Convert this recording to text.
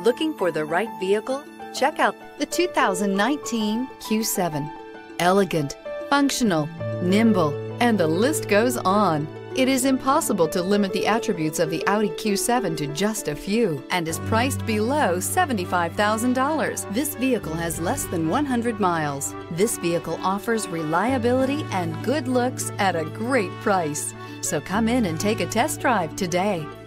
Looking for the right vehicle? Check out the 2019 Q7. Elegant, functional, nimble, and the list goes on. It is impossible to limit the attributes of the Audi Q7 to just a few and is priced below $75,000. This vehicle has less than 100 miles. This vehicle offers reliability and good looks at a great price. So come in and take a test drive today.